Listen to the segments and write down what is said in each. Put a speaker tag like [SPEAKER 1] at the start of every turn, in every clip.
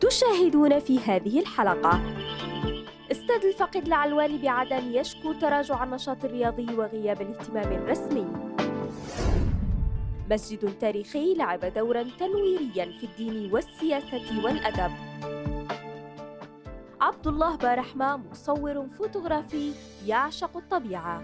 [SPEAKER 1] تشاهدون في هذه الحلقة. استاد الفقيد العلواني بعدن يشكو تراجع النشاط الرياضي وغياب الاهتمام الرسمي. مسجد تاريخي لعب دورا تنويريا في الدين والسياسة والأدب. عبد الله بارحمة مصور فوتوغرافي يعشق الطبيعة.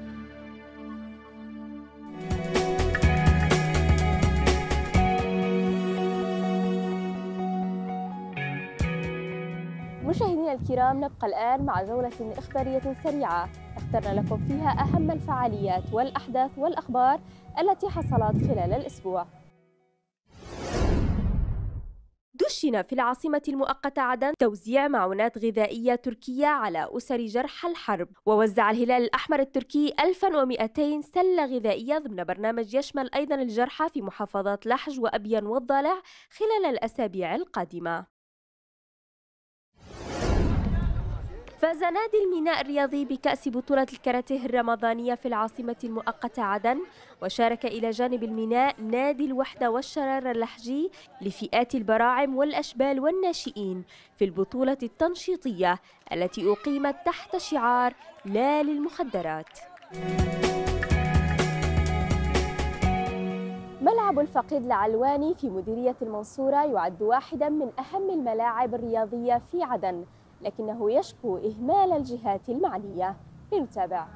[SPEAKER 1] مشاهدينا الكرام، نبقى الآن مع جولة إخبارية سريعة اخترنا لكم فيها أهم الفعاليات والأحداث والأخبار التي حصلت خلال الأسبوع. دشن في العاصمة المؤقتة عدن توزيع معونات غذائية تركية على أسر جرحى الحرب، ووزع الهلال الأحمر التركي 1200 سلة غذائية ضمن برنامج يشمل أيضا الجرحى في محافظات لحج وأبين والضالع خلال الأسابيع القادمة. فاز نادي الميناء الرياضي بكأس بطولة الكاراتيه الرمضانية في العاصمة المؤقتة عدن، وشارك إلى جانب الميناء نادي الوحدة والشرارة اللحجي لفئات البراعم والأشبال والناشئين في البطولة التنشيطية التي أقيمت تحت شعار لا للمخدرات. ملعب الفقيد العلواني في مديرية المنصورة يعد واحدا من أهم الملاعب الرياضية في عدن، لكنه يشكو إهمال الجهات المعنية. لنتابع.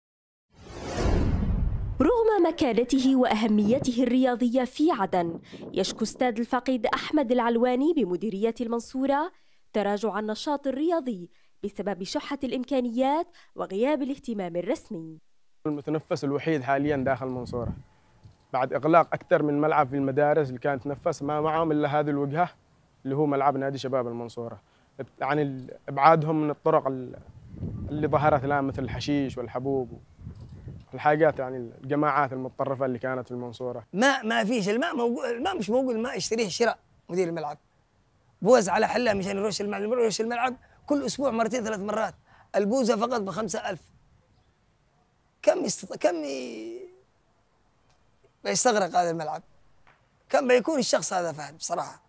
[SPEAKER 1] رغم مكانته وأهميته الرياضية في عدن، يشكو استاد الفقيد أحمد العلواني بمديرية المنصورة تراجع النشاط الرياضي بسبب شحة الإمكانيات وغياب الاهتمام الرسمي.
[SPEAKER 2] المتنفس الوحيد حاليا داخل المنصورة بعد إغلاق أكثر من ملعب في المدارس اللي كانت تنفس ما معهم إلا هذه الوجهة اللي هو ملعب نادي شباب المنصورة. يعني ابعادهم من الطرق اللي ظهرت الان مثل الحشيش والحبوب والحاجات، يعني الجماعات المتطرفه اللي كانت في المنصوره.
[SPEAKER 3] ما فيش الماء موجود، الماء مش موجود، الماء يشتريه شراء مدير الملعب، بوز على حله مشان يروش الملعب، يروش الملعب كل اسبوع مرتين ثلاث مرات، البوزه فقط ب5000. كم بيستغرق هذا الملعب؟ كم بيكون الشخص هذا فهد بصراحه.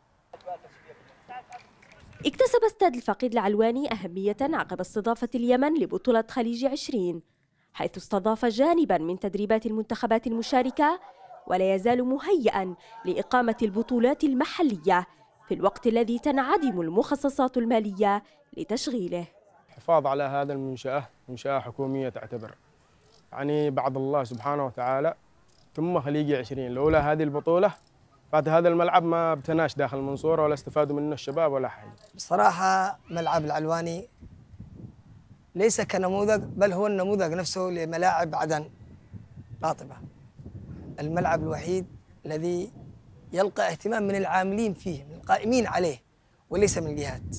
[SPEAKER 1] اكتسب استاد الفقيد العلواني أهمية عقب استضافة اليمن لبطولة خليج 20، حيث استضاف جانبا من تدريبات المنتخبات المشاركة، ولا يزال مهيئا لإقامة البطولات المحلية في الوقت الذي تنعدم المخصصات المالية لتشغيله.
[SPEAKER 2] الحفاظ على هذا منشأة حكومية تعتبر، يعني بعد الله سبحانه وتعالى ثم خليج 20. لولا هذه البطولة بعد هذا الملعب ما ابتناش داخل المنصورة ولا استفادوا منه الشباب ولا حاجة.
[SPEAKER 3] بصراحة ملعب العلواني ليس كنموذج، بل هو النموذج نفسه لملاعب عدن قاطبة. الملعب الوحيد الذي يلقى اهتمام من العاملين فيه، من القائمين عليه، وليس من الجهات.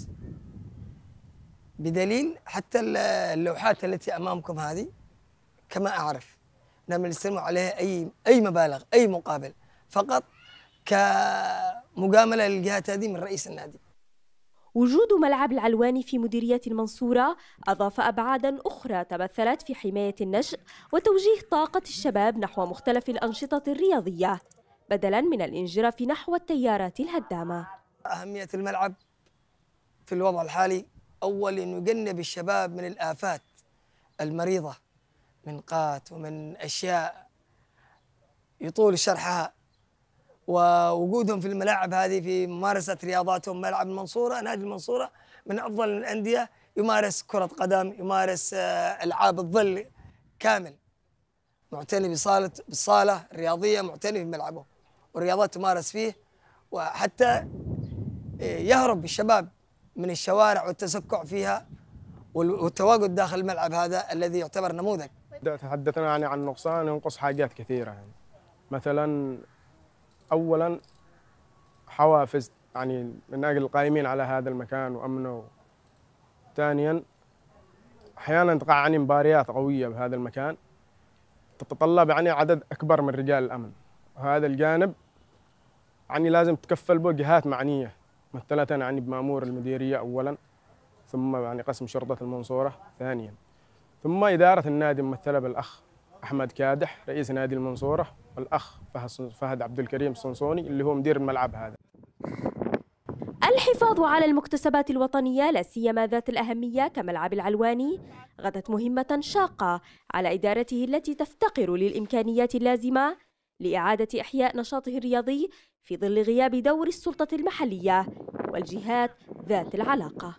[SPEAKER 3] بدليل حتى اللوحات التي أمامكم هذه كما أعرف نعم نستلم عليها أي مبالغ، أي مقابل، فقط كمجاملة للجهات هذه من رئيس النادي.
[SPEAKER 1] وجود ملعب العلواني في مديرية المنصورة أضاف أبعاداً أخرى تمثلت في حماية النشء وتوجيه طاقة الشباب نحو مختلف الأنشطة الرياضية بدلاً من الانجراف نحو التيارات الهدامة.
[SPEAKER 3] أهمية الملعب في الوضع الحالي أول أنه يجنب الشباب من الآفات المريضة من قات ومن أشياء يطول شرحها، ووجودهم في الملاعب هذه في ممارسة رياضاتهم. ملعب المنصورة، نادي المنصورة من أفضل الأندية، يمارس كرة قدم، يمارس ألعاب الظل كامل، معتني بالصالة الرياضية، معتني بملعبه والرياضات تمارس فيه، وحتى يهرب الشباب من الشوارع والتسكع فيها والتواجد داخل الملعب هذا الذي يعتبر نموذج.
[SPEAKER 2] تحدثنا يعني عن نقصان، ينقص حاجات كثيرة، يعني مثلا أولاً حوافز يعني من أجل القائمين على هذا المكان وأمنه. ثانياً أحياناً تقع يعني مباريات قوية بهذا المكان تتطلب يعني عدد أكبر من رجال الأمن، وهذا الجانب يعني لازم تكفل به جهات معنية مثلة يعني بمأمور المديرية أولاً، ثم يعني قسم شرطة المنصورة ثانياً، ثم إدارة النادي ممثلة بالأخ أحمد كادح رئيس نادي المنصورة، والأخ فهد عبد الكريم الصنصوني اللي هو مدير الملعب هذا.
[SPEAKER 1] الحفاظ على المكتسبات الوطنية لا سيما ذات الأهمية كملعب العلواني غدت مهمة شاقة على إدارته التي تفتقر للإمكانيات اللازمة لإعادة إحياء نشاطه الرياضي في ظل غياب دور السلطة المحلية والجهات ذات العلاقة.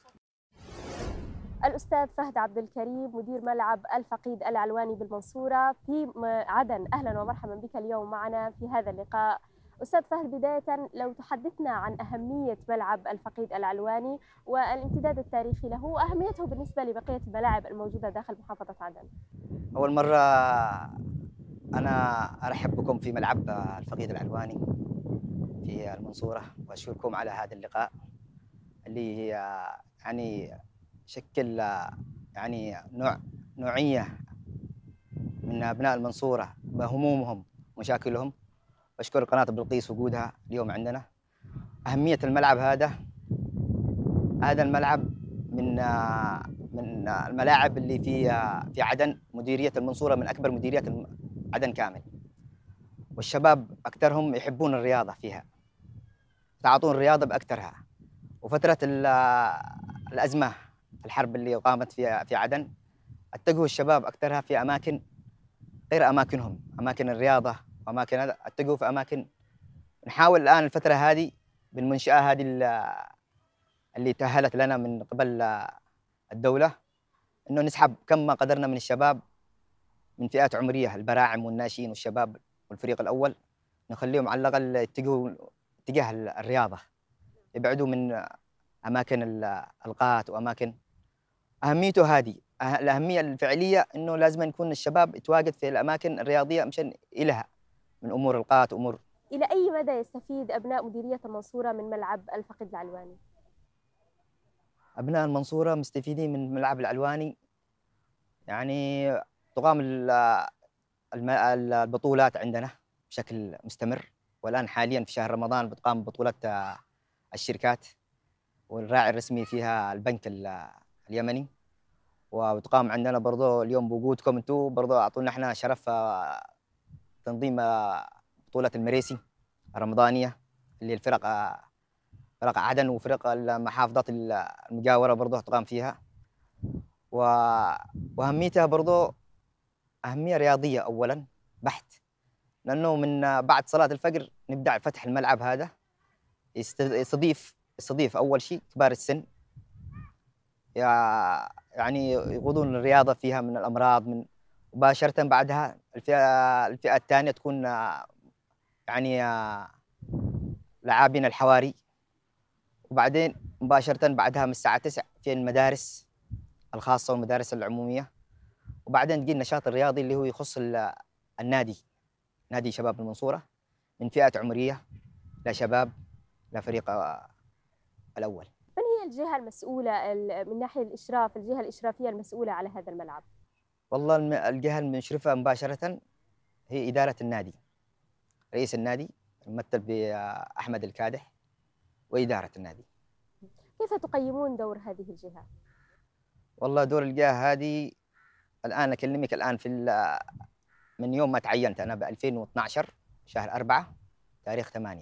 [SPEAKER 1] الأستاذ فهد عبد الكريم مدير ملعب الفقيد العلواني بالمنصورة في عدن، أهلا ومرحبا بك اليوم معنا في هذا اللقاء. أستاذ فهد، بداية لو تحدثنا عن أهمية ملعب الفقيد العلواني والامتداد التاريخي له وأهميته بالنسبة لبقية الملاعب الموجودة داخل محافظة عدن.
[SPEAKER 4] أول مرة أنا أرحب بكم في ملعب الفقيد العلواني في المنصورة، وأشكركم على هذا اللقاء اللي هي يعني شكل يعني نوعية من أبناء المنصورة بهمومهم ومشاكلهم. وأشكر قناة بلقيس وجودها اليوم عندنا. أهمية الملعب هذا الملعب من الملاعب اللي في عدن. مديرية المنصورة من أكبر مديريات عدن كامل، والشباب أكثرهم يحبون الرياضة فيها، تعاطون الرياضة بأكثرها. وفترة الأزمة الحرب اللي قامت في عدن اتجهوا الشباب أكثرها في أماكن غير أماكنهم، أماكن الرياضة وأماكن هذا اتجهوا في أماكن. نحاول الآن الفترة هذه بالمنشأة هذه اللي تأهلت لنا من قبل الدولة إنه نسحب كم ما قدرنا من الشباب من فئات عمرية، البراعم والناشئين والشباب والفريق الأول، نخليهم على الأقل يتجهوا اتجاه الرياضة، يبعدوا من أماكن الألقات وأماكن. أهميته هذه الأهمية الفعلية إنه لازم يكون الشباب يتواجد في الأماكن الرياضية مشان إلها من أمور القات أمور.
[SPEAKER 1] إلى أي مدى يستفيد أبناء مديرية المنصورة من ملعب الفقيد العلواني؟
[SPEAKER 4] أبناء المنصورة مستفيدين من الملعب العلواني، يعني تقام البطولات عندنا بشكل مستمر. والآن حاليا في شهر رمضان بتقام بطولة الشركات، والراعي الرسمي فيها البنك اليمني. وبتقام عندنا برضو اليوم بوجودكم انتم برضو اعطونا احنا شرف تنظيم بطولة المريسي الرمضانية اللي الفرق فرق عدن وفرق المحافظات المجاورة برضو تقام فيها. وأهميتها برضو أهمية رياضية أولا بحت، لأنه من بعد صلاة الفجر نبدأ فتح الملعب هذا، يستضيف أول شيء كبار السن، يعني يقودون الرياضة فيها من الأمراض. من مباشرة بعدها الفئة الثانية تكون يعني لاعبين الحواري، وبعدين مباشرة بعدها من الساعة 9 في المدارس الخاصة والمدارس العمومية. وبعدين تجي النشاط الرياضي اللي هو يخص النادي، نادي شباب المنصورة، من فئات عمرية لا شباب لا فريق الأول.
[SPEAKER 1] من هي الجهة المسؤولة من ناحية الإشراف، الجهة الإشرافية المسؤولة على هذا الملعب؟
[SPEAKER 4] والله الجهة المشرفة مباشرة هي إدارة النادي، رئيس النادي الممثل بأحمد الكادح وإدارة النادي.
[SPEAKER 1] كيف تقيمون دور هذه الجهة؟
[SPEAKER 4] والله دور الجهة هذه الآن أكلمك الآن من يوم ما تعينت أنا ب 2012 شهر 4 تاريخ 8،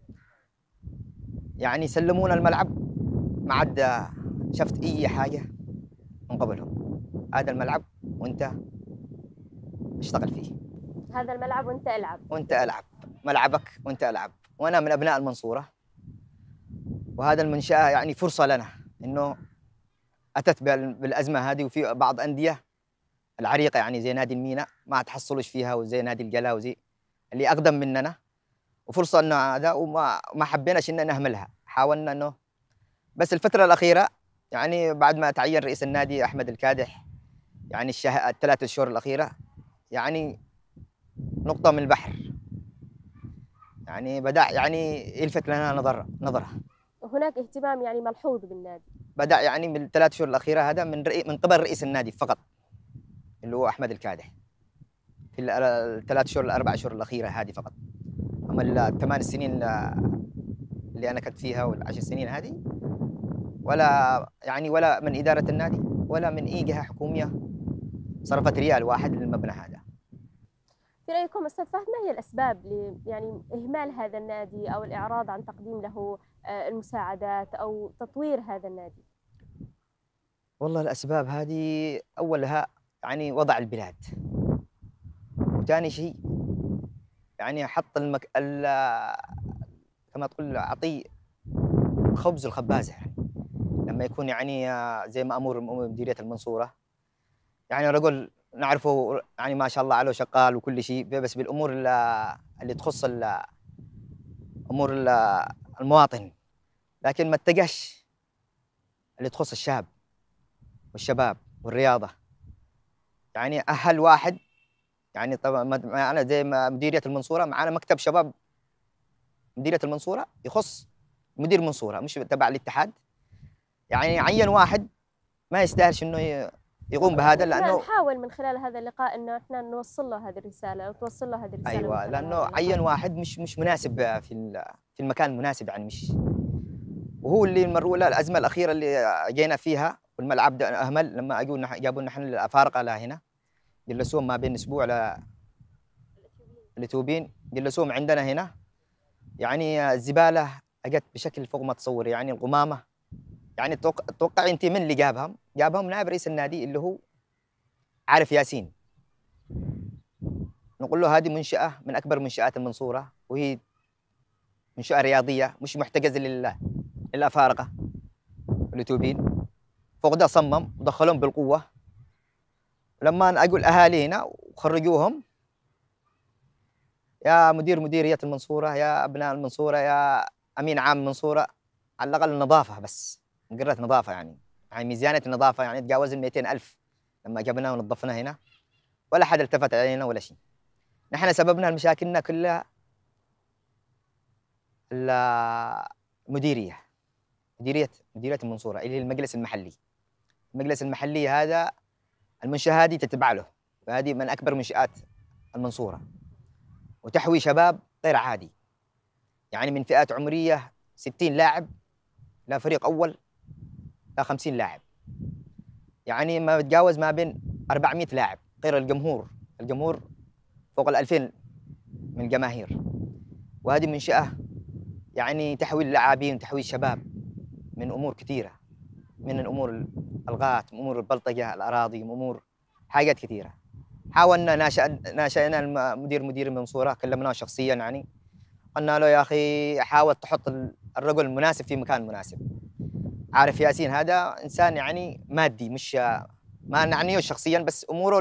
[SPEAKER 4] يعني سلمونا الملعب ما عاد شفت أي حاجة من قبلهم. هذا الملعب وأنت اشتغل فيه،
[SPEAKER 1] هذا الملعب وأنت العب،
[SPEAKER 4] وأنت ألعب ملعبك وأنت ألعب. وأنا من أبناء المنصورة، وهذا المنشأة يعني فرصة لنا إنه أتت بالأزمة هذه، وفي بعض أندية العريقة يعني زي نادي الميناء ما تحصلوش فيها، وزي نادي الجلا وزي اللي أقدم مننا، وفرصة إنه هذا وما حبيناش إن نهملها. حاولنا إنه بس الفترة الأخيرة يعني بعد ما تعين رئيس النادي أحمد الكادح، يعني الثلاث شهور الأخيرة يعني نقطة من البحر، يعني بدأ يعني يلفت لنا نظرة.
[SPEAKER 1] هناك اهتمام يعني ملحوظ بالنادي.
[SPEAKER 4] بدأ يعني من الثلاث شهور الأخيرة هذا من قبل رئيس النادي فقط اللي هو أحمد الكادح، في الثلاث شهور الأربع شهور الأخيرة هذه فقط. أما الثمان سنين اللي أنا كنت فيها والعشر سنين هذه ولا من إدارة النادي ولا من أي جهة حكومية صرفت ريال واحد للمبنى هذا.
[SPEAKER 1] في رأيكم أستاذ فهد ما هي الأسباب يعني إهمال هذا النادي أو الإعراض عن تقديم له المساعدات أو تطوير هذا النادي؟
[SPEAKER 4] والله الأسباب هذه أولها يعني وضع البلاد، وثاني شيء يعني حط كما تقول أعطيه خبز الخبازة، يعني لما يكون يعني زي ما أمور مديرية المنصورة، يعني رجل نعرفه يعني ما شاء الله عليه شغال وكل شيء، بس بالأمور اللي تخص أمور المواطن، لكن ما اتجهش اللي تخص الشاب والشباب والرياضة. يعني أهل واحد، يعني طبعا معنا زي ما مديرية المنصورة معنا مكتب شباب مديرية المنصورة يخص مدير المنصورة مش تبع الاتحاد، يعني عين واحد ما يستاهلش انه يقوم بهذا، لانه
[SPEAKER 1] نحاول من خلال هذا اللقاء انه احنا نوصل له هذه الرسالة وتوصل له هذه الرسالة.
[SPEAKER 4] ايوه، لانه عين واحد مش مناسب في المكان المناسب، يعني مش، وهو اللي مروا له الازمه الاخيره اللي جينا فيها والملعب ده اهمل، لما جابوا لنا احنا الافارقه لهنا جلسوهم ما بين اسبوع الاثيوبيين جلسوهم عندنا هنا، يعني الزباله اجت بشكل فوق ما تصور، يعني القمامه، يعني توقع انت من اللي جابهم نائب رئيس النادي اللي هو عارف ياسين. نقول له هذه منشأة من أكبر منشآت المنصورة، وهي منشأة رياضية مش محتجزة للأفارقة الأتوبيين، فوق ده صمم ودخلهم بالقوة. لما أقول أهالي هنا وخرجوهم، يا مديرية المنصورة، يا أبناء المنصورة، يا أمين عام المنصورة، على الأقل النظافة بس، مقرة نظافة، يعني ميزانية النظافة يعني تجاوز 200,000 لما جبناه ونظفنا هنا، ولا حد التفت علينا ولا شيء. نحن سببنا مشاكلنا كلها مديرية المنصورة اللي هي المجلس المحلي. المجلس المحلي هذا المنشأة هذه تتبع له، وهذه من أكبر منشآت المنصورة، وتحوي شباب غير عادي، يعني من فئات عمرية 60 لاعب لا فريق أول لا 50 لاعب، يعني ما بتجاوز ما بين 400 لاعب، غير الجمهور فوق 2000 من الجماهير. وهذه منشأة يعني تحوي اللاعبين وتحوي الشباب من أمور كثيرة، من الأمور الغات، من أمور البلطجة، الأراضي، من أمور حاجات كثيرة. حاولنا ناشأنا مدير المنصورة، كلمناه شخصيا، يعني قلنا له يا أخي حاول تحط الرجل المناسب في مكان مناسب. عارف ياسين هذا إنسان يعني مادي، مش ما نعنيه شخصيا، بس أمور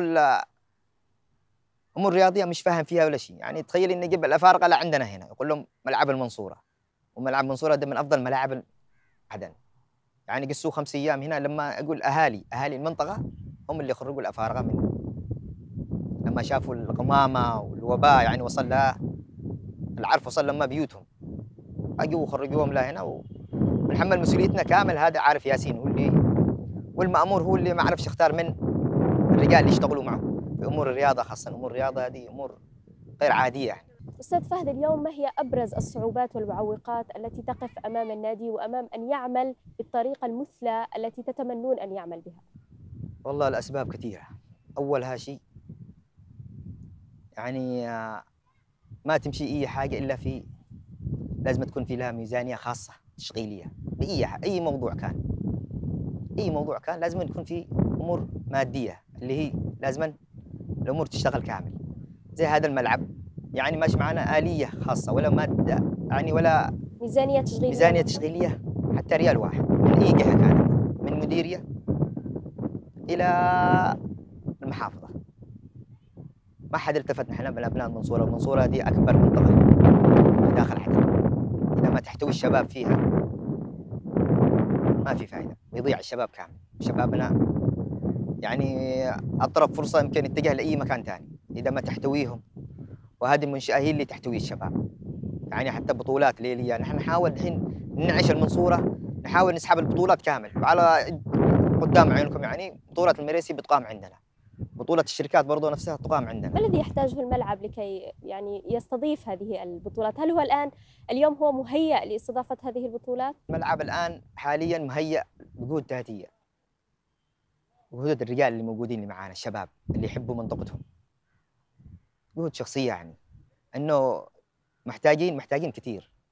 [SPEAKER 4] رياضية مش فاهم فيها ولا شيء. يعني تخيل إن يجيب الأفارقة لعندنا هنا يقول لهم ملعب المنصورة، وملعب المنصورة ده من أفضل ملاعب عدن، يعني قسوا 5 أيام هنا. لما أقول أهالي المنطقة هم اللي خرجوا الأفارقة من لما شافوا القمامة والوباء، يعني وصل لها العرف، وصل لما بيوتهم، أجوا وخرجوهم لهنا ونحمل مسؤوليتنا كامل. هذا عارف ياسين والمأمور هو اللي ما عرفش يختار من الرجال اللي يشتغلوا معه في أمور الرياضة، خاصة أمور الرياضة هذه أمور غير عادية.
[SPEAKER 1] أستاذ فهد، اليوم ما هي أبرز الصعوبات والمعوقات التي تقف أمام النادي وأمام أن يعمل بالطريقة المثلى التي تتمنون أن يعمل بها؟
[SPEAKER 4] والله الأسباب كثيرة. أولها شيء يعني ما تمشي أي حاجة إلا لازم تكون في لها ميزانية خاصة تشغيلية أي موضوع كان لازم يكون في أمور مادية اللي هي لازم الأمور تشتغل كامل. زي هذا الملعب يعني ماشي معنا آلية خاصة ولا مادة، يعني ولا ميزانية تشغيلية حتى ريال واحد من أي جهة كانت، من مديرية إلى المحافظة. ما حد التفت. نحن من أبناء المنصورة دي أكبر منطقة في داخل عدن، إذا ما تحتوي الشباب فيها ما في فائدة، ويضيع الشباب كامل. شبابنا يعني أطرق فرصة يمكن يتجه لأي مكان ثاني إذا ما تحتويهم، وهذه المنشأة هي اللي تحتوي الشباب. يعني حتى بطولات ليلية نحن نحاول الحين ننعش المنصورة، نحاول نسحب البطولات كامل، وعلى قدام عينكم يعني بطولة المريسي بتقام عندنا، بطولة الشركات برضو نفسها تقام عندنا.
[SPEAKER 1] ما الذي يحتاجه الملعب لكي يعني يستضيف هذه البطولات؟ هل هو اليوم هو مهيأ لاستضافة هذه البطولات؟
[SPEAKER 4] الملعب الآن حاليا مهيأ بجهود ذاتية، وجهود الرجال اللي موجودين اللي معانا، الشباب اللي يحبوا منطقتهم، جهود شخصية، يعني إنه محتاجين كثير.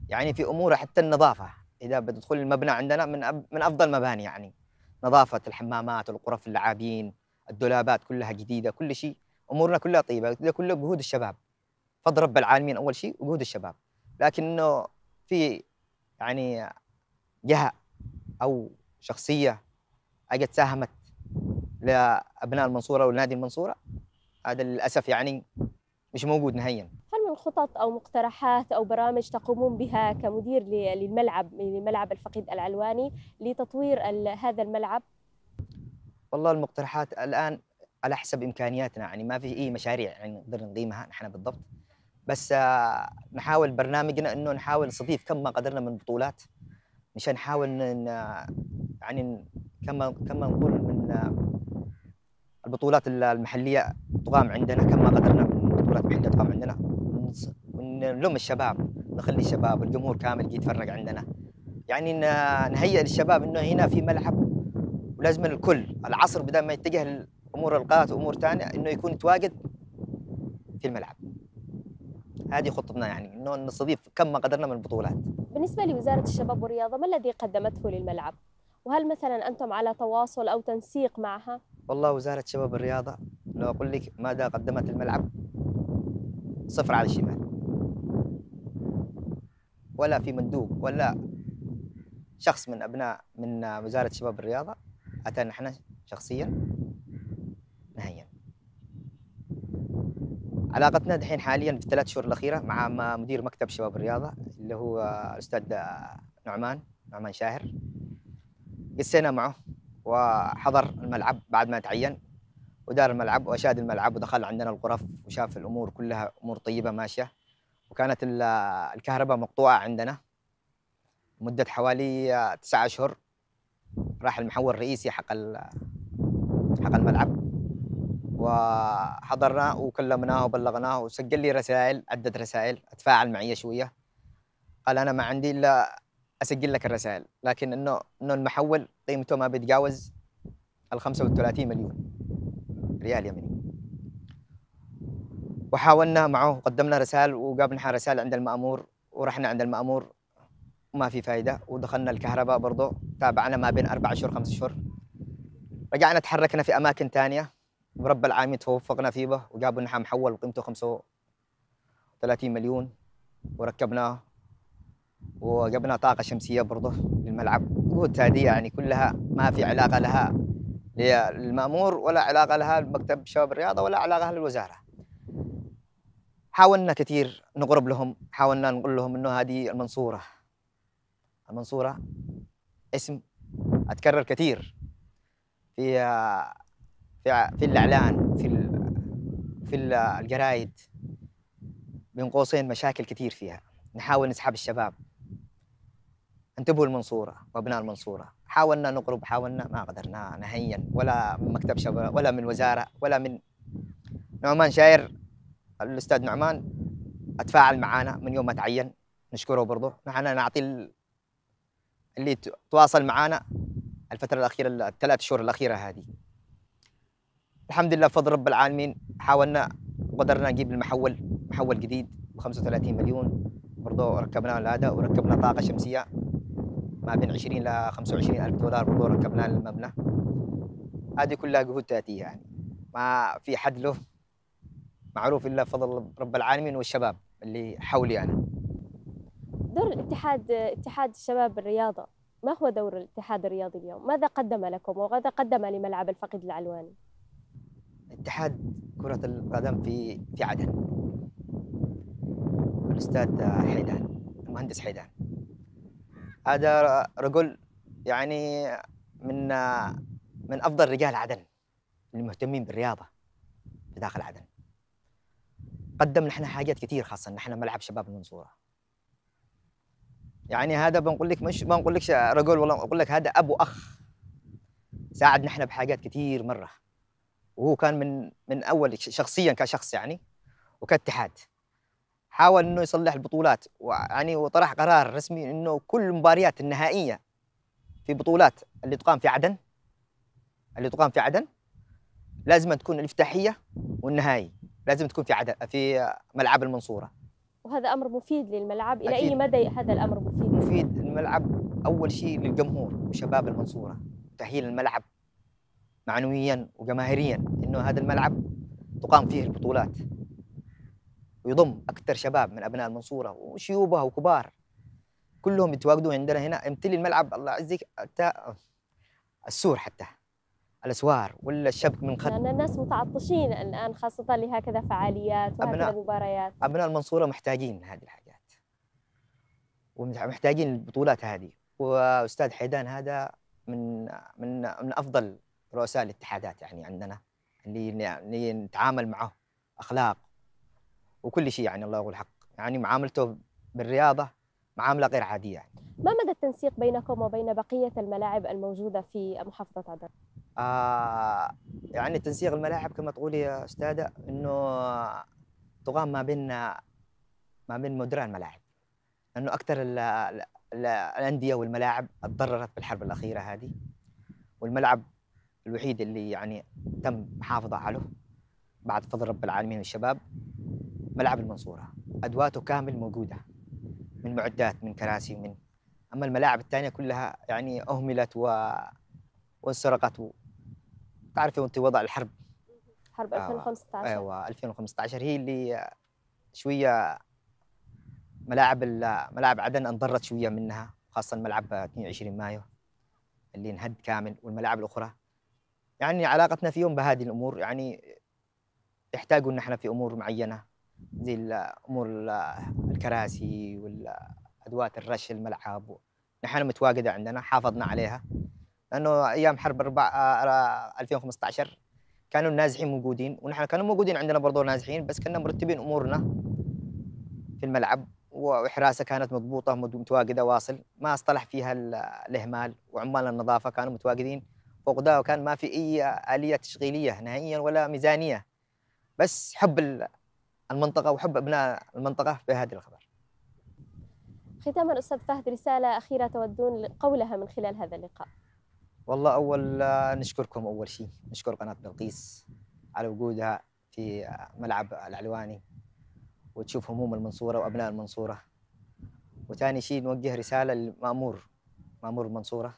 [SPEAKER 4] يعني في اموره حتى النظافه، اذا بتدخل المبنى عندنا من افضل مباني، يعني نظافه الحمامات، الغرف اللاعبين، الدولابات كلها جديده، كل شيء امورنا كلها طيبه. ده كله جهود الشباب، فضل رب العالمين اول شيء وجهود الشباب. لكنه في يعني جهه او شخصيه اجت ساهمت لابناء المنصوره ونادي المنصوره، هذا للاسف يعني مش موجود نهائيا.
[SPEAKER 1] هل من خطط أو مقترحات أو برامج تقومون بها كمدير لملعب الفقيد العلواني لتطوير هذا الملعب؟
[SPEAKER 4] والله المقترحات الان على حسب امكانياتنا، يعني ما في اي مشاريع يعني نقدر نقيمها نحن بالضبط، بس نحاول برنامجنا انه نحاول نستضيف كم ما قدرنا من بطولات، مشان نحاول يعني كما نقول من البطولات المحليه تقام عندنا، كم ما قدرنا من بطولات محليه تقام عندنا، ونلم الشباب، نخلي الشباب والجمهور كامل يجي يتفرج عندنا، يعني نهيئ للشباب انه هنا في ملعب، ولازم الكل العصر بدل ما يتجه لامور القات وامور ثانيه انه يكون يتواجد في الملعب. هذه خطتنا، يعني انه نستضيف كم ما قدرنا من البطولات.
[SPEAKER 1] بالنسبة لوزارة الشباب والرياضة، ما الذي قدمته للملعب؟ وهل مثلا أنتم على تواصل أو تنسيق معها؟
[SPEAKER 4] والله وزارة الشباب والرياضة لو أقول لك ماذا قدمت الملعب، صفر على الشمال، ولا في مندوب ولا شخص من أبناء من وزارة الشباب والرياضة أتانا احنا شخصيا نهائيا. علاقتنا دحين حاليا في الثلاث شهور الأخيرة مع مدير مكتب الشباب والرياضة اللي هو الأستاذ نعمان شاهر، قسينا معه وحضر الملعب بعد ما تعين ودار الملعب واشاد الملعب ودخل عندنا الغرف وشاف الامور كلها امور طيبه ماشيه. وكانت الكهرباء مقطوعه عندنا مده حوالي 9 اشهر. راح المحول الرئيسي حق الملعب وحضرناه وكلمناه وبلغناه وسجل لي رسائل، عدة رسائل، اتفاعل معي شويه، قال انا ما عندي الا اسجل لك الرسائل، لكن انه المحول قيمته ما بيتجاوز ال 35 مليون ريال يمني. وحاولنا معه وقدمنا رسائل وقابلنا رسائل عند المأمور ورحنا عند المأمور وما في فايدة، ودخلنا الكهرباء برضه تابعنا ما بين 4 أشهر 5 أشهر. رجعنا تحركنا في أماكن ثانية ورب العالمين توفقنا فيه وجابوا لنا محول قيمته 35 مليون وركبناه، وجبنا طاقة شمسية برضه للملعب. جهود هذه يعني كلها ما في علاقة لها للمأمور ولا علاقة لها لمكتب شباب الرياضة ولا علاقة للوزارة. حاولنا كثير نقرب لهم، حاولنا نقول لهم انه هذه المنصورة اسم اتكرر كثير في الاعلان في الجرايد، بين قوسين مشاكل كثير فيها. نحاول نسحب الشباب، انتبهوا المنصورة وابناء المنصورة. حاولنا نقرب، حاولنا ما قدرنا نهائيا، ولا من مكتب شباب ولا من وزارة ولا من نعمان شاير. الاستاذ نعمان اتفاعل معنا من يوم ما تعين، نشكره برضه. نحن نعطي اللي تواصل معنا الفترة الأخيرة الثلاث شهور الأخيرة هذه. الحمد لله بفضل رب العالمين حاولنا وقدرنا نجيب محول جديد ب 35 مليون برضه، ركبنا هذا وركبنا طاقة شمسية ما بين 20 ل 25 ألف دولار برضه ركبناها للمبنى. هذه كلها جهود ذاتية، يعني ما في حد له معروف إلا بفضل رب العالمين والشباب اللي حولي أنا.
[SPEAKER 1] دور اتحاد الشباب الرياضة، ما هو دور الاتحاد الرياضي اليوم؟ ماذا قدم لكم وماذا قدم لملعب الفقيد العلواني؟
[SPEAKER 4] اتحاد كرة القدم في عدن، الأستاذ حيدان، المهندس حيدان، هذا رجل يعني من أفضل رجال عدن المهتمين بالرياضة في داخل عدن. قدم نحن حاجات كثير، خاصة نحن ملعب شباب المنصورة. يعني هذا بنقول لك، مش بنقول لك رجل والله، بقول لك هذا أبو أخ ساعد نحن بحاجات كثير مرة، وهو كان من أول شخصيا كشخص يعني وكاتحاد حاول إنه يصلح البطولات، ويعني وطرح قرار رسمي إنه كل المباريات النهائية في بطولات اللي تقام في عدن لازم تكون الافتتاحية والنهائي لازم تكون في ملعب المنصورة.
[SPEAKER 1] وهذا أمر مفيد للملعب، إلى
[SPEAKER 4] أكيد.
[SPEAKER 1] أي مدى هذا الأمر مفيد؟
[SPEAKER 4] مفيد الملعب أول شيء للجمهور وشباب المنصورة، تأهيل الملعب معنويا وجماهيريا، إنه هذا الملعب تقام فيه البطولات ويضم أكثر شباب من أبناء المنصورة وشيوبها وكبار كلهم يتواجدون عندنا هنا. يمتلي الملعب الله يعزك السور حتى الأسوار ولا الشبك من خد.
[SPEAKER 1] لأن الناس متعطشين الآن خاصة لهكذا فعاليات وهكذا مباريات.
[SPEAKER 4] أبناء المنصورة محتاجين هذه الحاجات ومحتاجين البطولات هذه. وأستاذ حيدان هذا من أفضل رؤساء الاتحادات يعني عندنا، اللي نتعامل معه أخلاق وكل شيء، يعني الله يقول الحق، يعني معاملته بالرياضة معاملة غير عادية يعني.
[SPEAKER 1] ما مدى التنسيق بينكم وبين بقية الملاعب الموجودة في محافظة عدن؟
[SPEAKER 4] يعني تنسيق الملاعب كما تقولي يا أستاذة إنه تقام ما بين مدراء الملاعب، لأنه أكثر الأندية والملاعب تضررت بالحرب الأخيرة هذه، والملعب الوحيد اللي يعني تم محافظة عليه بعد فضل رب العالمين والشباب ملعب المنصورة، أدواته كامل موجودة من معدات من كراسي أما الملاعب الثانية كلها يعني أهملت وانسرقت. تعرفي وأنت وضع الحرب
[SPEAKER 1] حرب 2015.
[SPEAKER 4] أيوة 2015 هي اللي شوية ملاعب عدن انضرت شوية منها، خاصة ملعب 22 مايو اللي انهد كامل، والملاعب الأخرى يعني علاقتنا فيهم بهذه الأمور، يعني يحتاجوا نحن في أمور معينة زي الأمور الكراسي والأدوات الرش الملعب، نحن متواجدة عندنا حافظنا عليها، لأنه أيام حرب 2015 كانوا النازحين موجودين ونحن كانوا موجودين عندنا برضو نازحين، بس كنا مرتبين أمورنا في الملعب وحراسة كانت مضبوطة متواجدة واصل، ما اصطلح فيها الإهمال، وعمال النظافة كانوا متواجدين فوق ده، وكان ما في أي آلية تشغيلية نهائيا ولا ميزانية، بس حب المنطقة وحب أبناء المنطقة بهذا الخبر.
[SPEAKER 1] ختاما أستاذ فهد، رسالة أخيرة تودون قولها من خلال هذا اللقاء؟
[SPEAKER 4] والله أول نشكركم، أول شيء نشكر قناة بلقيس على وجودها في ملعب العلواني وتشوف هموم المنصورة وأبناء المنصورة، وثاني شيء نوجه رسالة للمأمور المنصورة،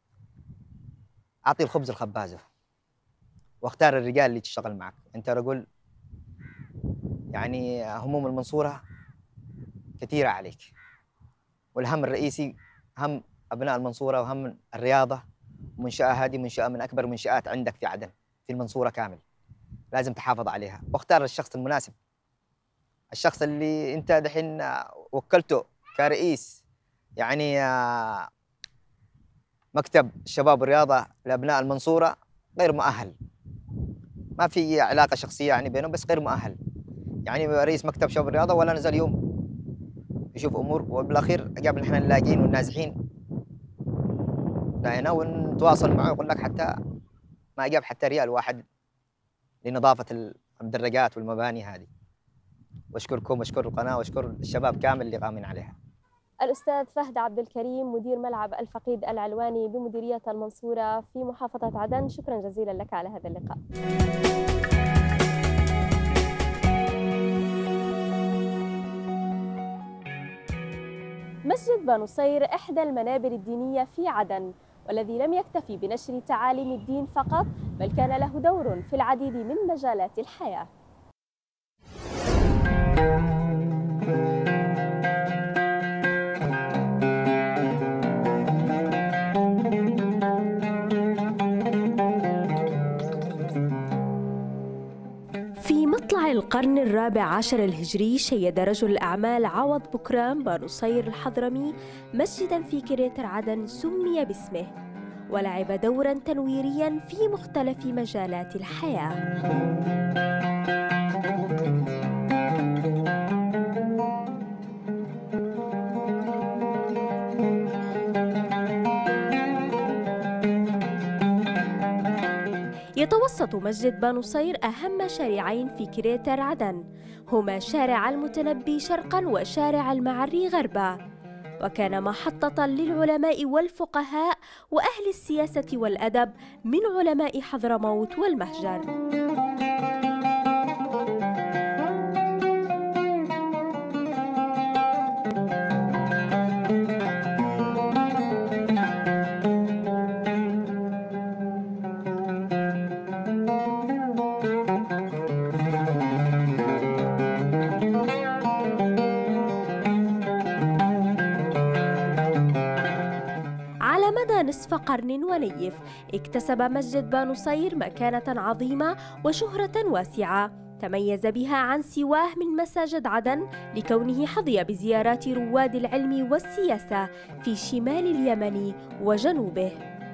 [SPEAKER 4] أعطي الخبز لخبازه واختار الرجال اللي تشتغل معك. أنت رجل، يعني هموم المنصورة كثيرة عليك، والهم الرئيسي هم أبناء المنصورة وهم الرياضة، منشأة هذه منشأة من أكبر منشآت عندك في عدن في المنصورة كامل، لازم تحافظ عليها واختار الشخص المناسب، الشخص اللي أنت دحين وكلته كرئيس يعني مكتب الشباب والرياضة لأبناء المنصورة غير مؤهل، ما في علاقة شخصية يعني بينهم، بس غير مؤهل، يعني رئيس مكتب شباب الرياضة ولا نزل يوم يشوف أمور، وبالأخير قبل نحن اللاجئين والنازحين هنا ونتواصل معه يقول لك حتى ما جاب حتى ريال واحد لنظافة المدرجات والمباني هذه. واشكركم واشكر القناة واشكر الشباب كامل اللي قامين عليها.
[SPEAKER 1] الأستاذ فهد عبد الكريم مدير ملعب الفقيد العلواني بمديرية المنصورة في محافظة عدن، شكرا جزيلا لك على هذا اللقاء. مسجد بانوسير إحدى المنابر الدينية في عدن، والذي لم يكتفي بنشر تعاليم الدين فقط، بل كان له دور في العديد من مجالات الحياة. في مطلع القرن الرابع عشر الهجري شيد رجل الأعمال عوض بكرام بانوسير الحضرمي مسجداً في كريتر عدن سمي باسمه، ولعب دوراً تنويرياً في مختلف مجالات الحياة. يتوسط مسجد بانوسير أهم شارعين في كريتر عدن، هما شارع المتنبي شرقاً وشارع المعري غرباً، وكان محطة للعلماء والفقهاء وأهل السياسة والأدب من علماء حضرموت والمهجر. على مدى نصف قرن ونيف اكتسب مسجد بانوسير مكانة عظيمة وشهرة واسعة تميز بها عن سواه من مساجد عدن لكونه حظي بزيارات رواد العلم والسياسة في شمال اليمن وجنوبه.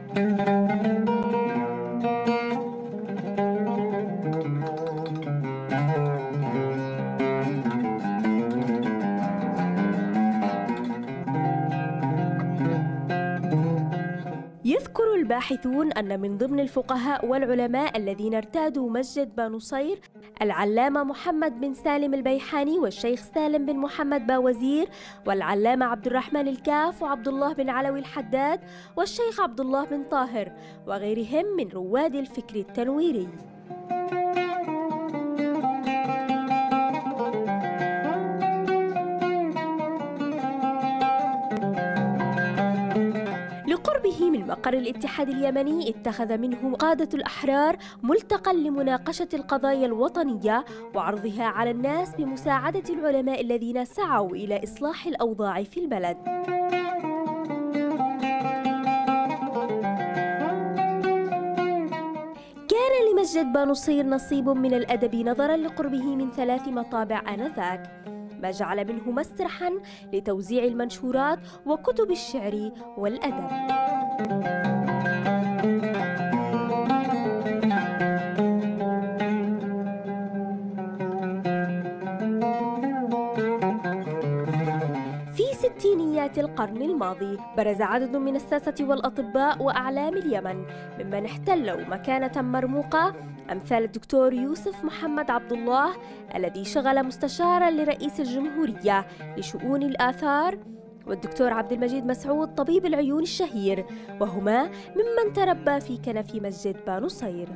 [SPEAKER 1] يذكر الباحثون أن من ضمن الفقهاء والعلماء الذين ارتادوا مسجد بانوسير العلامة محمد بن سالم البيحاني والشيخ سالم بن محمد باوزير والعلامة عبد الرحمن الكاف وعبد الله بن علوي الحداد والشيخ عبد الله بن طاهر وغيرهم من رواد الفكر التنويري. لقربه من مقر الاتحاد اليمني اتخذ منه قادة الأحرار ملتقى لمناقشة القضايا الوطنية وعرضها على الناس بمساعدة العلماء الذين سعوا إلى إصلاح الأوضاع في البلد. كان لمسجد بانوسير نصيب من الأدب نظراً لقربه من 3 مطابع آنذاك، ما جعل منه مسرحاً لتوزيع المنشورات وكتب الشعر والأدب. في ستينيات القرن الماضي برز عدد من الساسة والأطباء وأعلام اليمن ممن احتلوا مكانة مرموقة أمثال الدكتور يوسف محمد عبد الله الذي شغل مستشاراً لرئيس الجمهورية لشؤون الآثار، والدكتور عبد المجيد مسعود طبيب العيون الشهير، وهما ممن تربى في كنف مسجد بانوسير.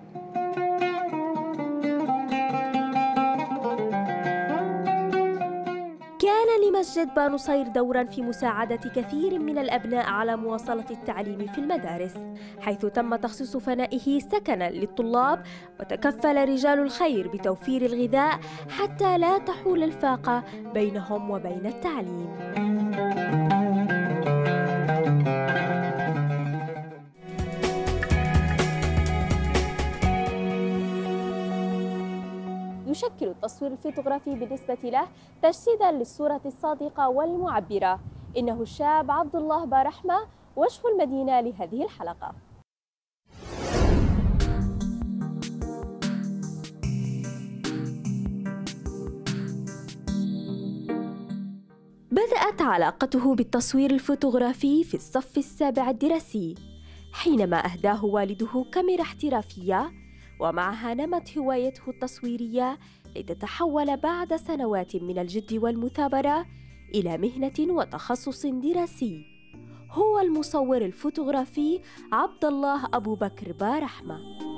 [SPEAKER 1] كان لمسجد بانوسير دورا في مساعدة كثير من الأبناء على مواصلة التعليم في المدارس، حيث تم تخصيص فنائه سكنا للطلاب، وتكفل رجال الخير بتوفير الغذاء حتى لا تحول الفاقة بينهم وبين التعليم. يشكل التصوير الفوتوغرافي بالنسبة له تجسيداً للصورة الصادقة والمعبرة. إنه الشاب عبد الله بارحمة وجه المدينة لهذه الحلقة. بدأت علاقته بالتصوير الفوتوغرافي في الصف السابع الدراسي، حينما أهداه والده كاميرا احترافية، ومعها نمت هوايته التصويرية لتتحول بعد سنوات من الجد والمثابرة إلى مهنة وتخصص دراسي. هو المصور الفوتوغرافي عبد الله أبو بكر بارحمة.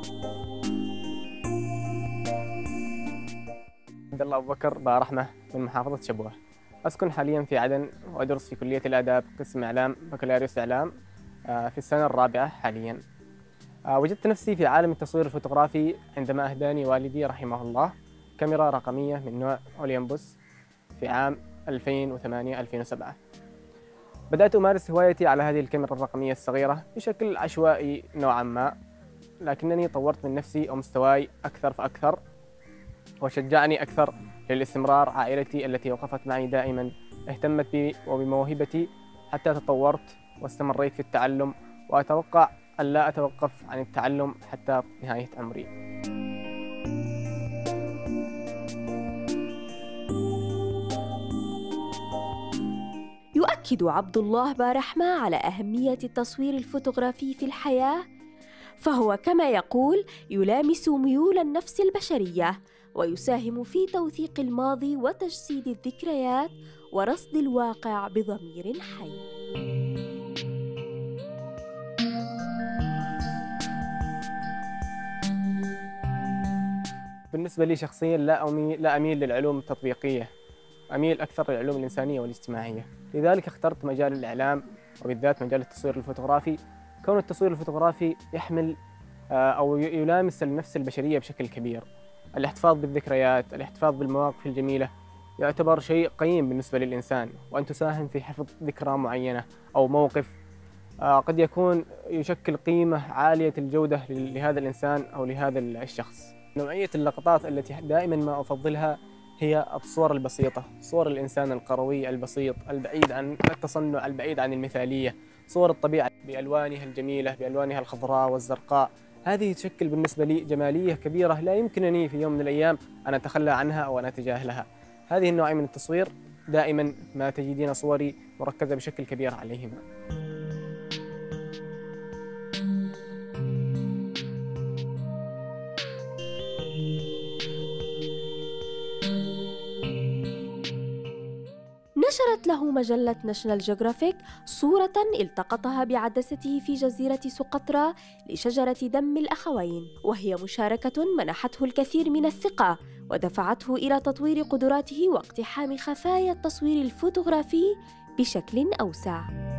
[SPEAKER 5] عبد الله أبو بكر بارحمة من محافظة شبوة. أسكن حالياً في عدن وأدرس في كلية الآداب قسم إعلام بكالوريوس إعلام في السنة الرابعة حالياً. وجدت نفسي في عالم التصوير الفوتوغرافي عندما أهداني والدي رحمه الله كاميرا رقمية من نوع أوليمبوس في عام 2008-2007. بدأت أمارس هوايتي على هذه الكاميرا الرقمية الصغيرة بشكل عشوائي نوعاً ما، لكنني طورت من نفسي ومستواي أكثر فأكثر، وشجعني أكثر للاستمرار عائلتي التي وقفت معي دائماً، اهتمت بي وبموهبتي حتى تطورت واستمريت في التعلم، وأتوقع أن لا أتوقف عن التعلم حتى نهاية عمري.
[SPEAKER 1] يؤكد عبد الله بارحمة على أهمية التصوير الفوتوغرافي في الحياة، فهو كما يقول يلامس ميول النفس البشرية، ويساهم في توثيق الماضي وتجسيد الذكريات ورصد الواقع بضمير حي.
[SPEAKER 5] بالنسبة لي شخصياً لا أميل للعلوم التطبيقية، أميل أكثر للعلوم الإنسانية والاجتماعية، لذلك اخترت مجال الإعلام وبالذات مجال التصوير الفوتوغرافي. كون التصوير الفوتوغرافي يحمل أو يلامس النفس البشرية بشكل كبير. الاحتفاظ بالذكريات، الاحتفاظ بالمواقف الجميلة يعتبر شيء قيم بالنسبة للإنسان، وأن تساهم في حفظ ذكرى معينة أو موقف قد يكون يشكل قيمة عالية الجودة لهذا الإنسان أو لهذا الشخص. نوعية اللقطات التي دائما ما أفضلها هي الصور البسيطة، صور الإنسان القروي البسيط البعيد عن التصنع، البعيد عن المثالية، صور الطبيعة بألوانها الجميلة، بألوانها الخضراء والزرقاء. هذه تشكل بالنسبة لي جمالية كبيرة لا يمكنني في يوم من الأيام أن أتخلى عنها أو أن أتجاهلها. هذه النوعية من التصوير دائما ما تجدين صوري مركزة بشكل كبير عليهما.
[SPEAKER 1] نشرت له مجلة ناشونال جيوغرافيك صورة التقطها بعدسته في جزيرة سقطرى لشجرة دم الأخوين، وهي مشاركة منحته الكثير من الثقة ودفعته إلى تطوير قدراته واقتحام خفايا التصوير الفوتوغرافي بشكل أوسع.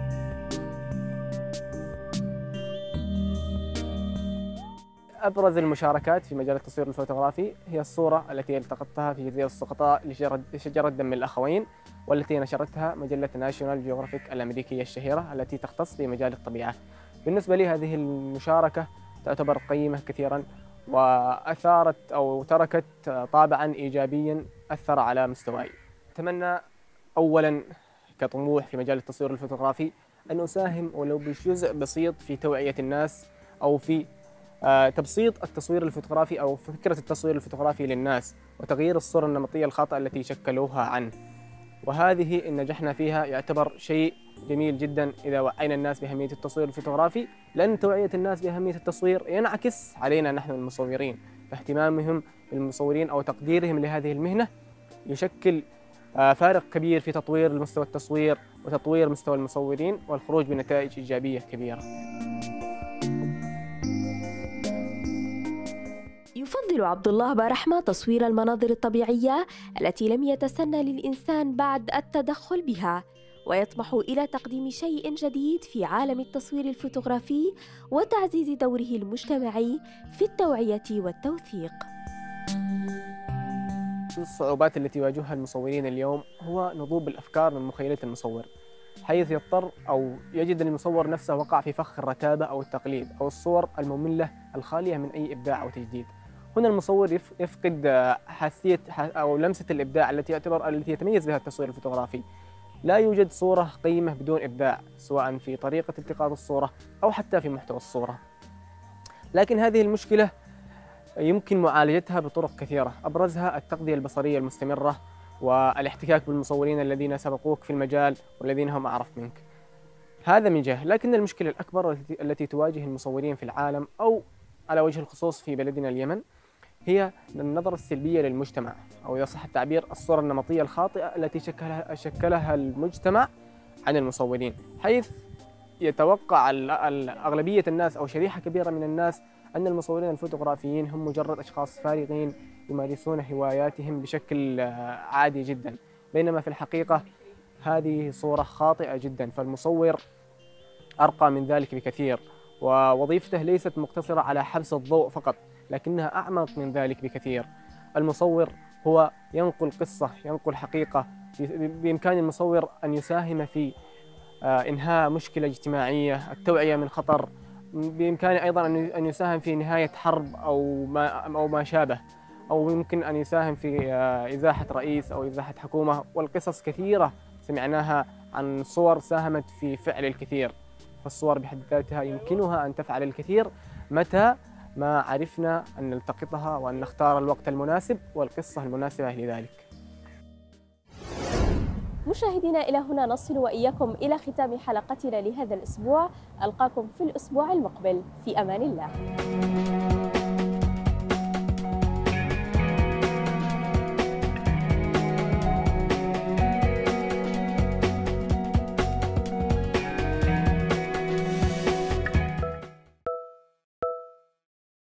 [SPEAKER 5] أبرز المشاركات في مجال التصوير الفوتوغرافي هي الصورة التي التقطتها في جزيرة سقطرى لشجرة دم الأخوين، والتي نشرتها مجلة ناشونال جيوغرافيك الأمريكية الشهيرة التي تختص بمجال الطبيعة. بالنسبة لي هذه المشاركة تعتبر قيمة كثيرا، وأثارت أو تركت طابعا إيجابيا أثر على مستواي. أتمنى أولا كطموح في مجال التصوير الفوتوغرافي أن أساهم ولو بجزء بسيط في توعية الناس أو في تبسيط التصوير الفوتوغرافي أو فكرة التصوير الفوتوغرافي للناس، وتغيير الصورة النمطية الخاطئة التي شكلوها عنه. وهذه إن نجحنا فيها يعتبر شيء جميل جدا إذا وعينا الناس بأهمية التصوير الفوتوغرافي، لأن توعية الناس بأهمية التصوير ينعكس علينا نحن المصورين، فاهتمامهم بالمصورين أو تقديرهم لهذه المهنة يشكل فارق كبير في تطوير مستوى التصوير وتطوير مستوى المصورين والخروج بنتائج إيجابية كبيرة.
[SPEAKER 1] يفضل عبد الله بارحمة تصوير المناظر الطبيعية التي لم يتسنى للإنسان بعد التدخل بها، ويطمح إلى تقديم شيء جديد في عالم التصوير الفوتوغرافي وتعزيز دوره المجتمعي في التوعية والتوثيق.
[SPEAKER 5] الصعوبات التي يواجهها المصورين اليوم هو نضوب الأفكار من مخيلة المصور، حيث يضطر أو يجد المصور نفسه وقع في فخ الرتابة أو التقليد أو الصور المملة الخالية من أي إبداع أو تجديد. هنا المصور يفقد حاسية أو لمسة الإبداع التي يتميز بها التصوير الفوتوغرافي. لا يوجد صورة قيمة بدون إبداع، سواء في طريقة التقاط الصورة أو حتى في محتوى الصورة. لكن هذه المشكلة يمكن معالجتها بطرق كثيرة، أبرزها التغذية البصرية المستمرة والاحتكاك بالمصورين الذين سبقوك في المجال والذين هم أعرف منك. هذا من جهة، لكن المشكلة الأكبر التي تواجه المصورين في العالم أو على وجه الخصوص في بلدنا اليمن هي النظرة السلبية للمجتمع، أو إذا صح التعبير الصورة النمطية الخاطئة التي شكلها المجتمع عن المصورين، حيث يتوقع أغلبية الناس أو شريحة كبيرة من الناس أن المصورين الفوتوغرافيين هم مجرد أشخاص فارغين يمارسون هواياتهم بشكل عادي جدا، بينما في الحقيقة هذه صورة خاطئة جدا. فالمصور أرقى من ذلك بكثير، ووظيفته ليست مقتصرة على حبس الضوء فقط، لكنها أعمق من ذلك بكثير. المصور هو ينقل قصة، ينقل حقيقة. بإمكان المصور أن يساهم في إنهاء مشكلة اجتماعية، التوعية من خطر، بإمكانه أيضا أن يساهم في نهاية حرب أو ما شابه، أو يمكن أن يساهم في إزاحة رئيس أو إزاحة حكومة. والقصص كثيرة سمعناها عن صور ساهمت في فعل الكثير. فالصور بحد ذاتها يمكنها أن تفعل الكثير متى ما عرفنا أن نلتقطها وأن نختار الوقت المناسب والقصة المناسبة لذلك.
[SPEAKER 1] مشاهدينا، إلى هنا نصل وإياكم إلى ختام حلقتنا لهذا الأسبوع. ألقاكم في الأسبوع المقبل، في أمان الله.